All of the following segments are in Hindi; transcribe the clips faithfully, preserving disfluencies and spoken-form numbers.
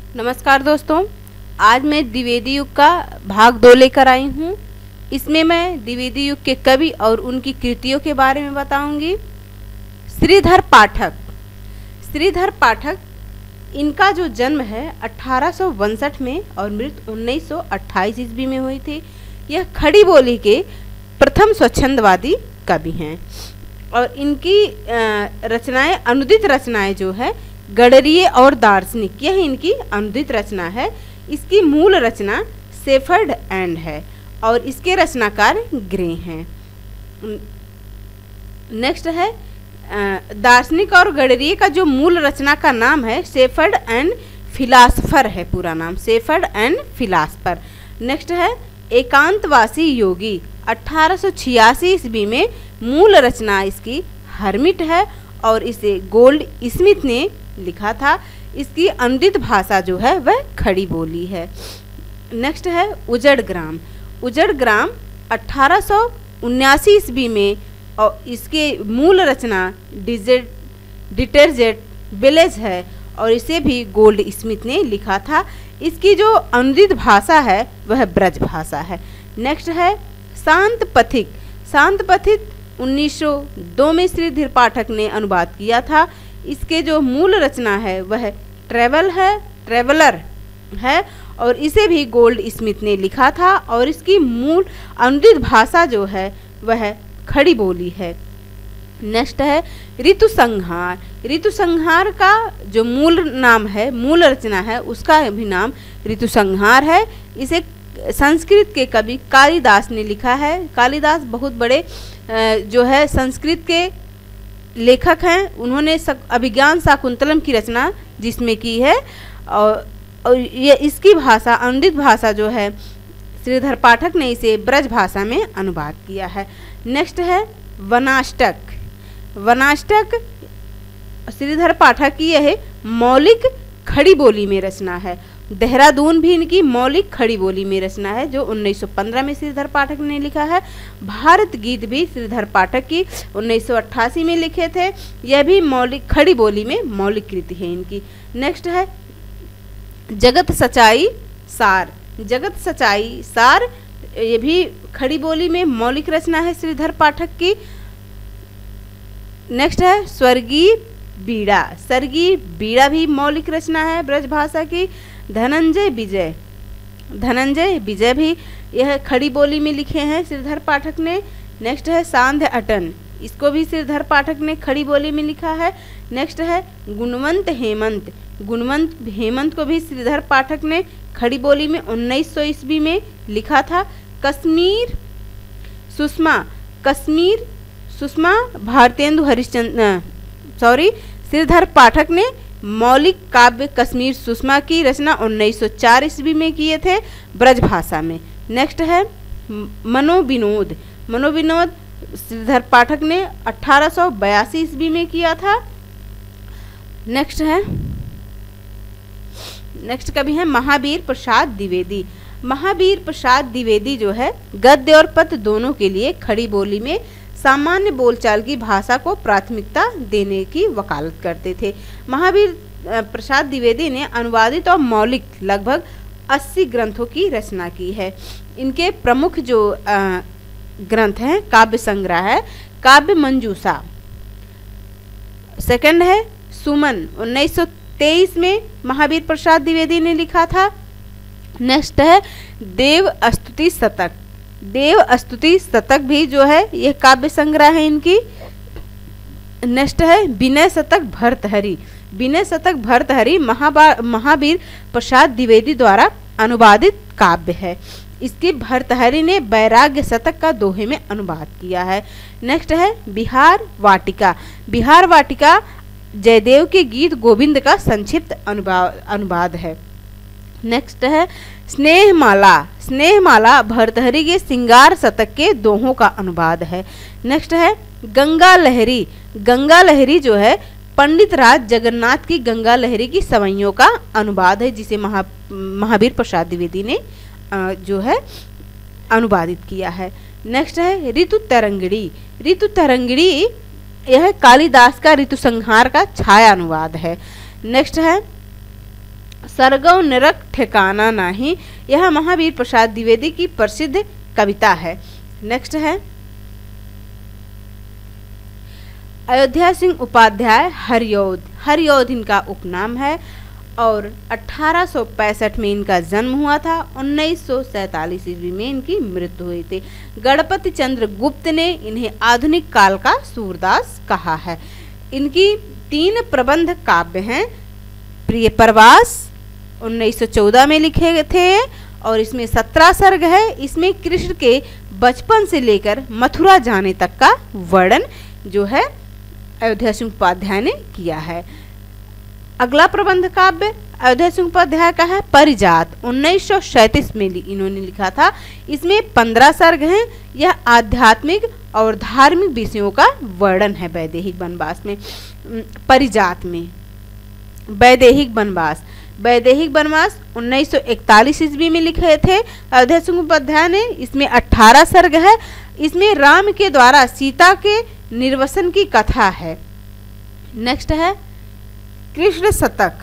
नमस्कार दोस्तों, आज मैं द्विवेदी युग का भाग दो लेकर आई हूँ। इसमें मैं द्विवेदी युग के कवि और उनकी कृतियों के बारे में बताऊंगी। श्रीधर पाठक श्रीधर पाठक इनका जो जन्म है अठारह सौ उनसठ में और मृत्यु उन्नीस सौ अट्ठाईस ईस्वी में हुई थी। यह खड़ी बोली के प्रथम स्वच्छंदवादी कवि हैं और इनकी रचनाएं अनुदित रचनाएं जो है गडरिये और दार्शनिक, यह इनकी अनुदित रचना है। इसकी मूल रचना शेफर्ड एंड है और इसके रचनाकार ग्रे हैं। नेक्स्ट है दार्शनिक और गडरिये का जो मूल रचना का नाम है शेफर्ड एंड फिलासफर है, पूरा नाम शेफर्ड एंड फिलासफर। नेक्स्ट है एकांतवासी योगी, अठारह सौ छियासी ईस्वी में मूल रचना इसकी हर्मिट है और इसे गोल्ड स्मिथ ने लिखा था। इसकी अनुदित भाषा जो है वह खड़ी बोली है। नेक्स्ट है उजड़ ग्राम उजड़ ग्राम अठारह सौ उन्यासी ईस्वी में और इसके मूल रचना डिजेट डिटर्जेंट विलेज है और इसे भी गोल्ड स्मिथ ने लिखा था। इसकी जो अनुदित भाषा है वह ब्रज भाषा है। नेक्स्ट है शांत पथिक शांत पथिक उन्नीस सौ दो में श्रीधर पाठक ने अनुवाद किया था। इसके जो मूल रचना है वह ट्रेवल है ट्रेवलर है और इसे भी गोल्ड स्मिथ ने लिखा था और इसकी मूल अनुदित भाषा जो है वह खड़ी बोली है। नेक्स्ट है ऋतु संहार ऋतु संहार का जो मूल नाम है मूल रचना है उसका भी नाम ऋतु संहार है। इसे संस्कृत के कवि कालिदास ने लिखा है। कालिदास बहुत बड़े जो है संस्कृत के लेखक हैं। उन्होंने अभिज्ञान शाकुंतलम की रचना जिसमें की है और, और ये इसकी भाषा अनुदित भाषा जो है श्रीधर पाठक ने इसे ब्रज भाषा में अनुवाद किया है। नेक्स्ट है वनाष्टक वनाष्टक श्रीधर पाठक की यह मौलिक खड़ी बोली में रचना है। देहरादून भी इनकी मौलिक खड़ी बोली में रचना है जो उन्नीस सौ पंद्रह में श्रीधर पाठक ने लिखा है। भारत गीत भी श्रीधर पाठक की उन्नीस सौ अट्ठासी में लिखे थे। यह भी मौलिक खड़ी बोली में मौलिक कृति है इनकी। नेक्स्ट है जगत सच्चाई सार जगत सच्चाई सार ये भी खड़ी बोली में मौलिक रचना है श्रीधर पाठक की। नेक्स्ट है स्वर्गीय बीड़ा स्वर्गीय बीड़ा भी मौलिक रचना है ब्रज भाषा की। धनंजय विजय धनंजय विजय भी यह खड़ी बोली में लिखे हैं श्रीधर पाठक ने। नेक्स्ट है सांध्य अटन, इसको भी श्रीधर पाठक ने खड़ी बोली में लिखा है। नेक्स्ट है गुणवंत हेमंत गुणवंत हेमंत को भी श्रीधर पाठक ने खड़ी बोली में उन्नीस सौ ईस्वी में लिखा था। कश्मीर सुषमा कश्मीर सुषमा भारतेंदु हरिश्चंद्र सॉरी श्रीधर पाठक ने मौलिक काव्य कश्मीर सुषमा की रचना उन्नीस सौ चार ईस्वी में किए थे ब्रज भाषा में। नेक्स्ट है मनोविनोद मनोविनोद श्रीधर पाठक ने अठारह सौ बयासी ईस्वी में किया था। नेक्स्ट है नेक्स्ट कवि है महावीर प्रसाद द्विवेदी महावीर प्रसाद द्विवेदी जो है गद्य और पद्य दोनों के लिए खड़ी बोली में सामान्य बोलचाल की भाषा को प्राथमिकता देने की वकालत करते थे। महावीर प्रसाद द्विवेदी ने अनुवादित और मौलिक लगभग अस्सी ग्रंथों की रचना की है। इनके प्रमुख जो आ, ग्रंथ हैं काव्य संग्रह है काव्य मंजूषा। सेकंड है सुमन उन्नीस सौ तेईस में महावीर प्रसाद द्विवेदी ने लिखा था। नेक्स्ट है देव स्तुति शतक देव स्तुति शतक भी जो है यह काव्य संग्रह है इनकी। नेक्स्ट है विनय शतक भर्तहरि विनय शतक भर्तहरि महावीर प्रसाद द्विवेदी द्वारा अनुवादित काव्य है। इसकी भर्तहरि ने वैराग्य शतक का दोहे में अनुवाद किया है। नेक्स्ट है बिहार वाटिका बिहार वाटिका जयदेव के गीत गोविंद का संक्षिप्त अनुवाद अनुवाद है। नेक्स्ट है स्नेहमाला स्नेहमाला भर्तहरि के सिंगार शतक के दोहों का अनुवाद है। नेक्स्ट है गंगा लहरी गंगा लहरी जो है पंडित राज जगन्नाथ की गंगा लहरी की सवैयों का अनुवाद है जिसे महा महावीर प्रसाद द्विवेदी ने जो है अनुवादित किया है। नेक्स्ट है ऋतु तरंगिणी ऋतु तरंगिणी यह कालिदास का ऋतु संहार का छाया अनुवाद है। नेक्स्ट है सरगव नरक ठिकाना नाही, यह महावीर प्रसाद द्विवेदी की प्रसिद्ध कविता है। नेक्स्ट है अयोध्या सिंह उपाध्याय हरिऔध। हरिऔध इनका उपनाम है और अठारह सौ पैंसठ में इनका जन्म हुआ था। उन्नीस सौ सैतालीस ईस्वी में इनकी मृत्यु हुई थी। गणपति चंद्र गुप्त ने इन्हें आधुनिक काल का सूरदास कहा है। इनकी तीन प्रबंध काव्य हैं। प्रिय प्रवास उन्नीस सौ चौदह में लिखे थे और इसमें सत्रह सर्ग है। इसमें कृष्ण के बचपन से लेकर मथुरा जाने तक का वर्णन जो है अयोध्या सिंह उपाध्याय ने किया है। अगला प्रबंध काव्य अयोध्या सिंह उपाध्याय का है परिजात। उन्नीस सौ सैंतीस में इन्होंने लिखा था। इसमें पंद्रह सर्ग हैं। यह आध्यात्मिक और धार्मिक विषयों का वर्णन है। वैदेहिक वनवास में परिजात में वैदेहिक वनवास वैदेहिक वनवास उन्नीस सौ इकतालीस ईस्वी में लिखे थे अयोध्या सिंह उपाध्याय ने। इसमें अठारह सर्ग है। इसमें राम के द्वारा सीता के निर्वसन की कथा है। नेक्स्ट है कृष्ण शतक।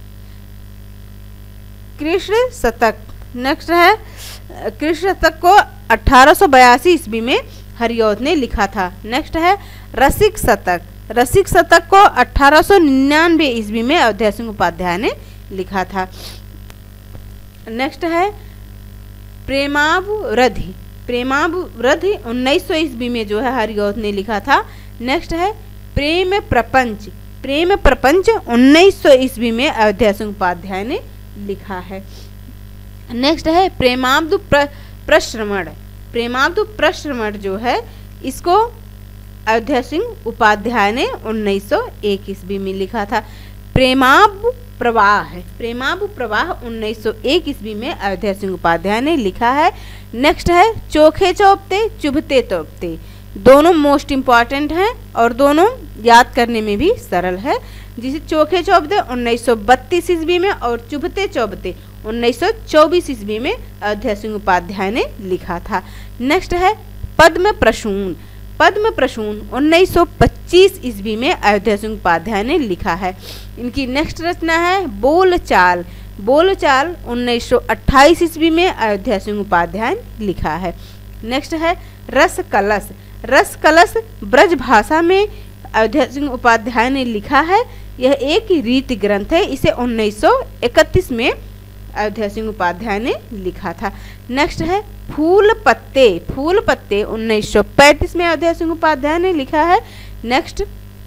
कृष्ण शतक नेक्स्ट है कृष्ण शतक को अठारह सौ बयासी ईस्वी में हरिऔध ने लिखा था। नेक्स्ट है रसिक शतक। रसिक शतक को अठारह सौ निन्यानवे ईस्वी में अयोध्या सिंह उपाध्याय ने लिखा था। नेक्स्ट है प्रेमावरधि। प्रेमावरधि उन्नीस सौ ईस्वी में जो है हरिऔध ने लिखा था। नेक्स्ट है प्रेम प्रपंच। प्रेम प्रपंच उन्नीस सौ ईस्वी में अयोध्या सिंह उपाध्याय ने लिखा है। नेक्स्ट है प्रेमाब्दु प्र, प्रश्रवण। प्रेमाब्दु प्रश्रवण जो है इसको अयोध्या सिंह उपाध्याय ने उन्नीस सौ एक ईस्वी में लिखा था। प्रेमाब प्रवाह है प्रेमाब प्रवाह उन्नीस सौ एक ईस्वी में अयोध्या सिंह उपाध्याय ने लिखा है। नेक्स्ट है चोखे चौपते चुभते तोपते। दोनों मोस्ट इम्पॉर्टेंट हैं और दोनों याद करने में भी सरल है। जिसे चोखे चौबते उन्नीस सौ बत्तीस ईस्वी में और चुभते चौबते उन्नीस सौ चौबीस ईस्वी में अयोध्या सिंह उपाध्याय ने लिखा था। नेक्स्ट है पद्म प्रसून। पद्म प्रसून उन्नीस सौ पच्चीस ईस्वी में अयोध्या सिंह उपाध्याय ने लिखा है। इनकी नेक्स्ट रचना है बोलचाल। बोलचाल उन्नीस सौ अट्ठाईस ईस्वी में अयोध्या सिंह उपाध्याय ने लिखा है। नेक्स्ट है रस कलश। रस कलश ब्रज भाषा में अयोध्या सिंह उपाध्याय ने लिखा है। यह एक रीति ग्रंथ है। इसे उन्नीस सौ इकतीस में अयोध्या सिंह उपाध्याय ने लिखा था। नेक्स्ट है फूल पत्ते। फूल पत्ते उन्नीस सौ पैंतीस में अयोध्या सिंह उपाध्याय ने लिखा है। नेक्स्ट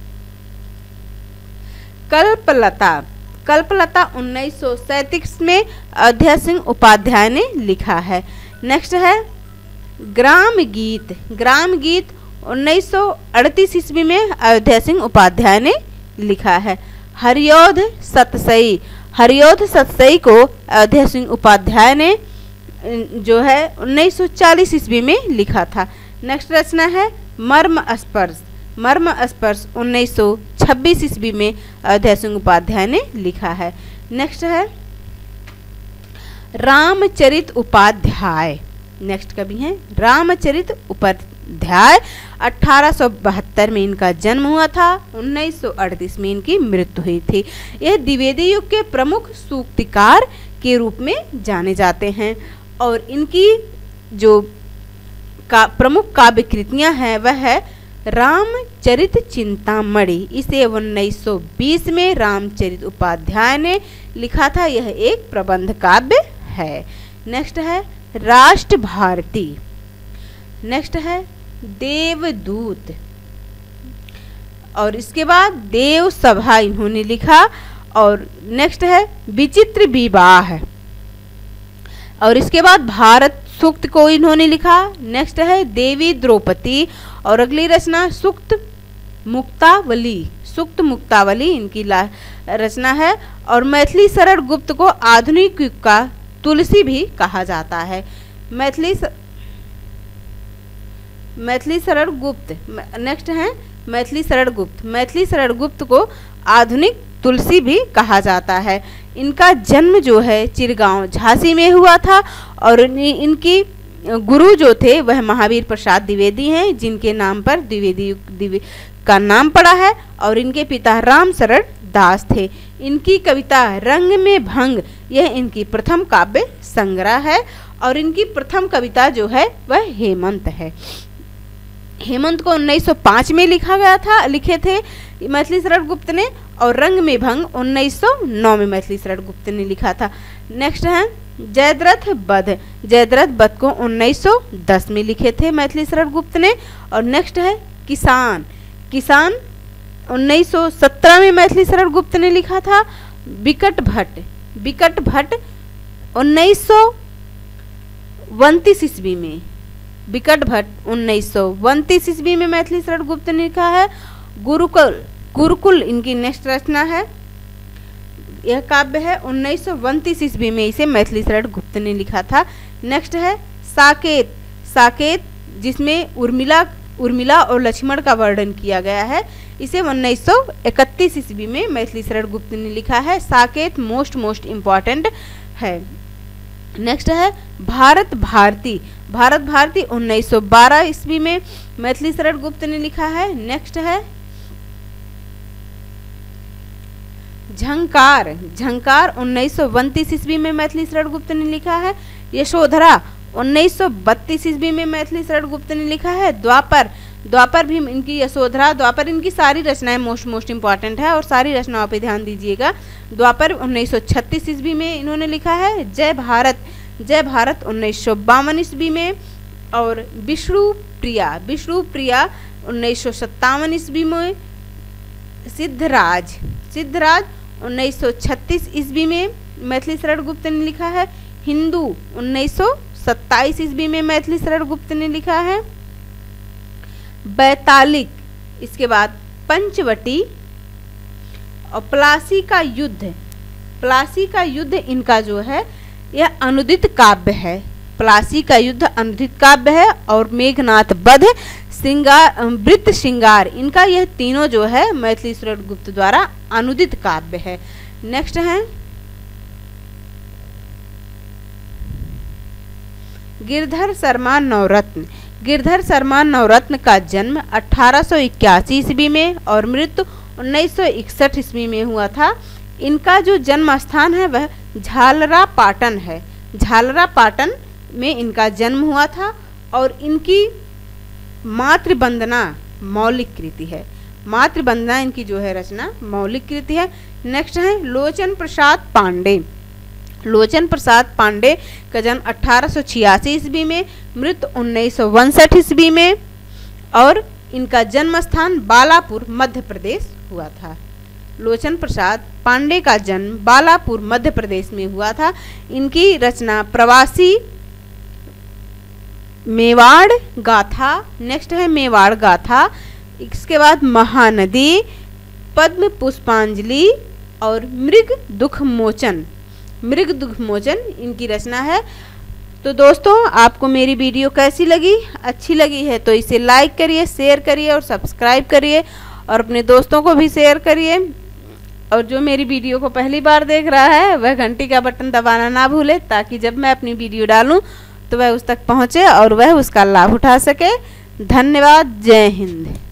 कल्पलता। कल्पलता उन्नीस सौ सैंतीस में अयोध्या सिंह उपाध्याय ने लिखा है। नेक्स्ट है ग्राम गीत। ग्राम गीत उन्नीस सौ अड़तीस ईस्वी में अयोध्या सिंह उपाध्याय ने लिखा है। हरिऔध सतसई। हरिऔध सतसई को अयोध्या सिंह उपाध्याय ने जो है उन्नीस सौ चालीस ईस्वी में लिखा था। नेक्स्ट रचना है मर्म स्पर्श। मर्म स्पर्श उन्नीस सौ छब्बीस ईस्वी में अयोध्या सिंह उपाध्याय ने लिखा है। नेक्स्ट है रामचरित उपाध्याय। नेक्स्ट कवि हैं रामचरित उपाध्याय। अठारह सौ बहत्तर में इनका जन्म हुआ था। उन्नीस सौ अड़तीस में इनकी मृत्यु हुई थी। यह द्विवेदी युग के प्रमुख सूक्तिकार के रूप में जाने जाते हैं और इनकी जो का प्रमुख काव्य कृतियां हैं वह है रामचरित चिंतामणि। इसे उन्नीस सौ बीस में रामचरित उपाध्याय ने लिखा था। यह एक प्रबंध काव्य है। नेक्स्ट है राष्ट्र भारती। नेक्स्ट है देवदूत और इसके बाद देव सभा इन्होंने लिखा। और नेक्स्ट है विचित्र विवाह और इसके बाद भारत सूक्त को इन्होंने लिखा। नेक्स्ट है देवी द्रौपदी और अगली रचना सूक्त मुक्तावली। सूक्त मुक्तावली इनकी रचना है। और मैथिली शरण गुप्त को आधुनिक युग का तुलसी भी कहा जाता है। मैथिली स... मैथिली शरण गुप्त नेक्स्ट है मैथिली शरण गुप्त। मैथिली शरण गुप्त को आधुनिक तुलसी भी कहा जाता है। इनका जन्म जो है चिरगांव झांसी में हुआ था और इनकी गुरु जो थे वह महावीर प्रसाद द्विवेदी हैं जिनके नाम पर द्विवेदी द्विवेदी का नाम पड़ा है। और इनके पिता राम शरण दास थे। इनकी कविता रंग में भंग यह इनकी प्रथम काव्य संग्रह है और इनकी प्रथम कविता जो है वह हेमंत है। हेमंत को उन्नीस सौ पाँच में लिखा गया था, लिखे थे मैथिली शरण गुप्त ने, और रंग में भंग उन्नीस सौ नौ में मैथिली शरण गुप्त ने लिखा था। नेक्स्ट है जयद्रथ बध। जयद्रथ बध को उन्नीस सौ दस में लिखे थे मैथिली शरण गुप्त ने। और नेक्स्ट है किसान। किसान उन्नीस सौ सत्रह में मैथिली शरण गुप्त ने लिखा था। बिकट भट्ट। बिकट भट्ट उन्नीस सौ उनतीस ईस्वी में। बिकट भट्ट उन्नीस सौ उनतीस ईस्वी में मैथिली शरण गुप्त ने लिखा है। गुरुकुल। गुरुकुल इनकी नेक्स्ट रचना है। यह काव्य है उन्नीस सौ उनतीस ईस्वी में इसे मैथिली शरण गुप्त ने लिखा था। नेक्स्ट है साकेत। साकेत जिसमें उर्मिला उर्मिला और लक्ष्मण का वर्णन किया गया है, इसे उन्नीस सौ इकतीस ईस्वी में मैथिली शरण गुप्त ने लिखा है। साकेत मोस्ट मोस्ट इम्पॉर्टेंट है। नेक्स्ट है भारत भारती। भारत भारती उन्नीस सौ बारह ईस्वी में मैथिली शरण गुप्त ने लिखा है। नेक्स्ट है झंकार। झंकार उन्नीस सौ उनतीस ईस्वी में मैथिली शरण गुप्त ने लिखा है। यशोधरा उन्नीस सौ बत्तीस ईस्वी में मैथिली शरण गुप्त ने लिखा है। द्वापर। द्वापर भी इनकी यशोधरा, द्वापर इनकी सारी रचनाएं मोस्ट मोस्ट इम्पॉर्टेंट है और सारी रचनाओं पे ध्यान दीजिएगा। द्वापर उन्नीस सौ छत्तीस ईस्वी में इन्होंने लिखा है। जय भारत। जय भारत उन्नीस सौ बावन ईस्वी में। और विष्णु प्रिया। विष्णु प्रिया उन्नीस सौ सत्तावन ईस्वी में। सिद्धराज। सिद्धराज उन्नीस सौ छत्तीस ईस्वी में मैथिली शरण गुप्त ने लिखा है। हिंदू उन्नीस सौ सत्ताईस ईस्वी में मैथिली शरण गुप्त ने लिखा है। बैतालिक, इसके बाद पंचवटी और प्लासी का युद्ध। प्लासी का युद्ध इनका जो है यह अनुदित काव्य है। प्लासी का युद्ध अनुदित काव्य है। और मेघनाथ वध, श्रृंगार, वृत्त श्रृंगार, इनका यह तीनों जो है मैथिली शरण गुप्त द्वारा अनुदित काव्य है। नेक्स्ट है गिरधर शर्मा नवरत्न। गिरधर शर्मा नवरत्न का जन्म अठारह सौ इक्यासी ईस्वी में और मृत्यु उन्नीस सौ इकसठ ईस्वी में हुआ था। इनका जो जन्म स्थान है वह झालरा पाटन है। झालरा पाटन में इनका जन्म हुआ था। और इनकी मातृवंदना मौलिक कृति है। मातृवंदना इनकी जो है रचना मौलिक कृति है। नेक्स्ट है लोचन प्रसाद पांडे। लोचन प्रसाद पांडे का जन्म अठारह सौ छियासी ईस्वी में, मृत्यु उन्नीस सौ उनसठ ईस्वी में। और इनका जन्म स्थान बालापुर मध्य प्रदेश हुआ था। लोचन प्रसाद पांडे का जन्म बालापुर मध्य प्रदेश में हुआ था। इनकी रचना प्रवासी मेवाड़ गाथा। नेक्स्ट है मेवाड़ गाथा। इसके बाद महानदी, पद्म पुष्पांजलि और मृग दुख मोचन। मृग दुख मोचन इनकी रचना है। तो दोस्तों आपको मेरी वीडियो कैसी लगी? अच्छी लगी है तो इसे लाइक करिए, शेयर करिए और सब्सक्राइब करिए और अपने दोस्तों को भी शेयर करिए। और जो मेरी वीडियो को पहली बार देख रहा है वह घंटी का बटन दबाना ना भूले, ताकि जब मैं अपनी वीडियो डालूं तो वह उस तक पहुंचे और वह उसका लाभ उठा सके। धन्यवाद। जय हिंद।